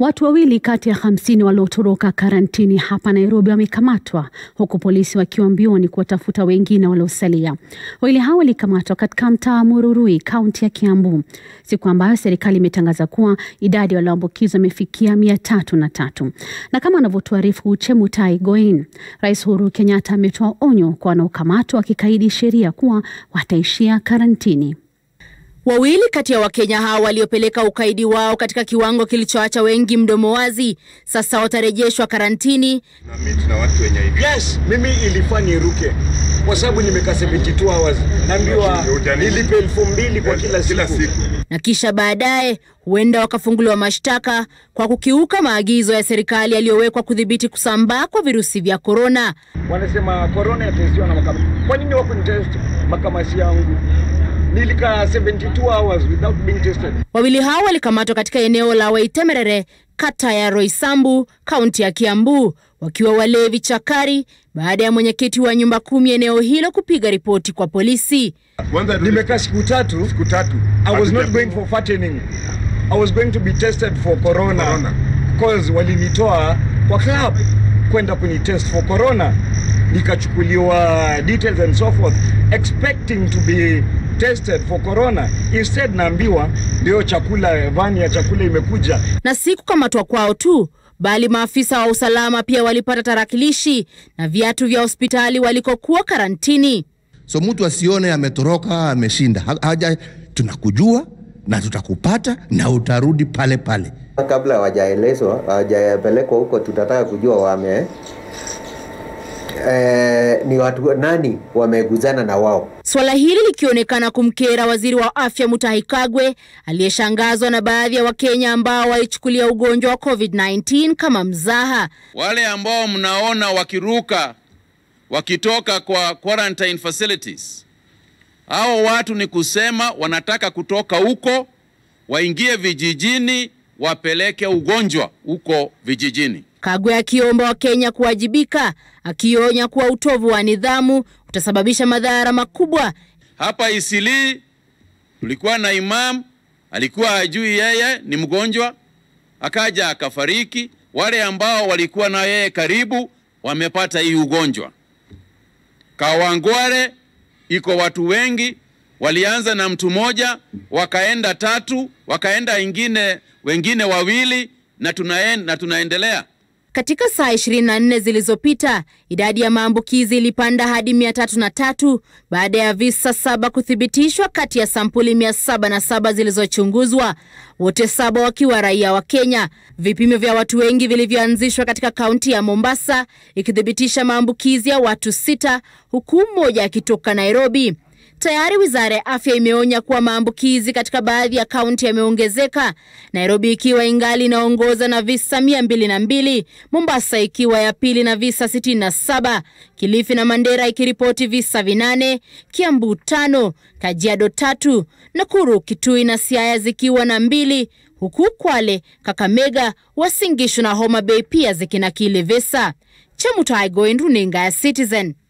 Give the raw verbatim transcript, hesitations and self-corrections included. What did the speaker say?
Watu wawili kati ya hamsini waliotoroka karantini hapa Nairobi wamekamatwa, huku polisi wakiwa mbioni kuwatafuta wengine waliosalia. Wawili hao walikamatwa katika mtaa Marurui, kaunti ya Kiambu, siku ambayo serikali imetangaza kuwa idadi ya walioambukizwa imefikia mia tatu na tatu. Na kama anavyotuarifu Chemutai Goin, Rais Uhuru Kenyatta ametoa onyo kwa wanaokamatwa wakikaidi sheria kuwa wataishia karantini. Wawili kati ya Wakenya hao waliopeleka ukaidi wao katika kiwango kilichoacha wengi mdomo wazi sasa watarejeshwa karantini. Na mimi na watu wenye hivi. Yes, mimi ilifaa niruke kwa sababu nimekaa seventy two hours. Naambiwa nilipe elfu mbili kwa kila siku. siku. Na kisha baadaye huenda wakafunguliwa mashtaka kwa kukiuka maagizo ya serikali yaliyowekwa kudhibiti kusambaa kwa virusi vya corona. Wanasema corona yatestiwa na makamasi. Kwa nini wako test makamasi yangu? Nilika seventy two hours without being tested. Wawili hao walikamatwa katika eneo la Waitemere, kata ya Roysambu, kaunti ya Kiambu, wakiwa walevi chakari, baada ya mwenyekiti wa nyumba kumi eneo hilo kupiga ripoti kwa polisi. Nimekaa siku tatu, siku tatu. I was not going for fattening. I was going to be tested for corona. corona. Because walinitoa kwa club kwenda kunitest for corona. Nikachukuliwa details and so forth, expecting to be tested for corona. Instead naambiwa ndio chakula, vani ya chakula imekuja. Na si kukamatwa kwao tu, bali maafisa wa usalama pia walipata tarakilishi na viatu vya hospitali walikokuwa karantini. So mtu asione ametoroka ameshinda. Haja tunakujua na tutakupata na utarudi pale pale. Kabla hawajaelezwa, hawajapelekwa huko, tutataka kujua wame Eh, ni watu nani wameguzana na wao. Swala hili likionekana kumkera waziri wa afya Chemutai Goin, aliyeshangazwa na baadhi ya Wakenya ambao walichukulia ugonjwa wa COVID nineteen kama mzaha. Wale ambao mnaona wakiruka wakitoka kwa quarantine facilities, hao watu ni kusema wanataka kutoka huko waingie vijijini wapeleke ugonjwa huko vijijini. Goin akiomba Wakenya kuwajibika, akionya kuwa utovu wa nidhamu utasababisha madhara makubwa. Hapa Isili tulikuwa na imam, alikuwa hajui yeye ni mgonjwa, akaja akafariki. Wale ambao walikuwa na yeye karibu wamepata hii ugonjwa. Kawangware iko watu wengi, walianza na mtu moja, wakaenda tatu, wakaenda ingine, wengine wawili, na tunaen, na tunaendelea. Katika saa ishirini na nne zilizopita, idadi ya maambukizi ilipanda hadi mia tatu na tatu baada ya visa saba kuthibitishwa kati ya sampuli mia saba na saba zilizochunguzwa, wote saba wakiwa raia wa Kenya. Vipimo vya watu wengi vilivyoanzishwa katika kaunti ya Mombasa ikithibitisha maambukizi ya watu sita, huku mmoja akitoka Nairobi. Tayari wizara ya afya imeonya kuwa maambukizi katika baadhi ya kaunti yameongezeka, Nairobi ikiwa ingali inaongoza na visa mia mbili na mbili, Mombasa ikiwa ya pili na visa sitini na saba, Kilifi na Mandera ikiripoti visa vinane, Kiambu tano, Kajiado tatu, Nakuru, Kitui na Siaya zikiwa na mbili, huku Kwale, Kakamega, Uasin Gishu na Homa Bay pia zikinakili visa. Chemutai Goin, runinga ya Citizen.